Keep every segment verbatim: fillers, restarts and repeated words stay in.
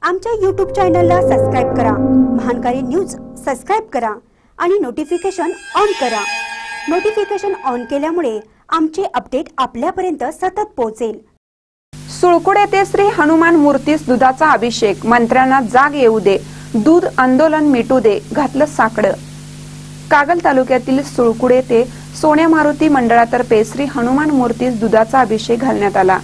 आमच्या यूट्यूब चॅनलला सबस्क्राइब करा, महानकारी न्यूज सबस्क्राइब करा आणि नोटिफिकेशन ऑन करा। नोटिफिकेशन ऑन केल्यामुळे आमचे अपडेट आपल्यापर्यंत सतत पोहोचेल। सुळकुड येथे श्री हनुमान मूर्तीस दुधाचा अभिषेक, मंत्र्यांना जाग येऊ दे, दूध आंदोलन मिटू दे, घातलं साकडं। कागल तालुक्यातील सुळकुड येथे सोन्या मारुती मंडळातर्फे श्री हनुमान मूर्तीस दुधाचा अभिषेक घालण्यात आला।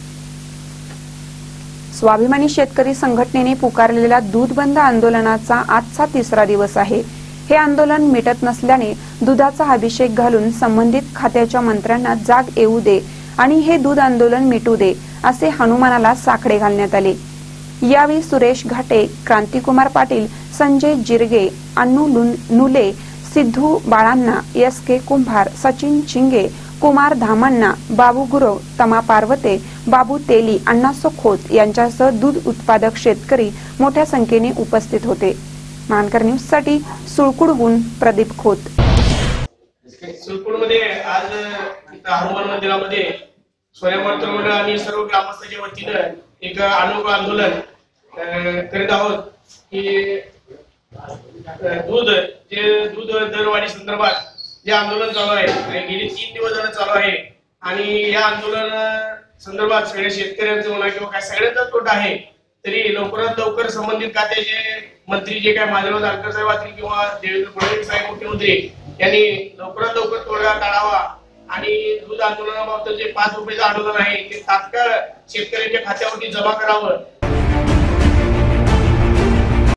स्वाभिमानी शेतकरी संघटनेने पुकारलेल्या दूध बंद आंदोलनाचा आजचा तिसरा दिवस आहे। हे आंदोलन मिटत नसल्याने दुधाचा अभिषेक घालून संबंधित खात्याच्या मंत्र्यांना जाग येऊ दे आणि हे दूध आंदोलन मिटू दे असे हनुमानाला साकडे घालण्यात आले। यावेळी सुरेश घाटे, क्रांतिकुमार पाटील, संजय जिरगे, अन्नू नुले, सिद्धू बाळांना, एस के कुंभार, सचिन चिंगे, कुमार धामण्णा, बाबू गुरव, तमा पार्वते, बाबू तेली, अण्णासो खोत यांच्यासह दूध उत्पादक शेतकरी मोठ्या संख्येने उपस्थित होते। मानकर न्यूज साठी सुळकुडहून प्रदीप खोत। सुळकुडमध्ये आज हनुमान मंदिरामध्ये सोन्या मारुती मंडळ आणि सर्व ग्रामस्थांच्या वतीने एक अनोखं आंदोलन करीत आहोत की दूध जे दूध दरवाढी संदर्भात जे आंदोलन चालू आहे, गेली तीन दिवस झालं चालू आहे आणि या आंदोलन संदर्भात सगळ्या शेतकऱ्यांचं म्हणा किंवा काय सगळ्यांचा तोटा आहे, तरी लवकरात लवकर संबंधित खात्याचे मंत्री जे काय माधव जानकर साहेब असतील किंवा देवेंद्र फडणवीस साहेब मुख्यमंत्री यांनी लवकरात लवकर तोडगा काढावा आणि दूध आंदोलनाबाबत जे पाच रुपयाचं आंदोलन आहे ते तात्काळ शेतकऱ्यांच्या खात्यावरती जमा करावं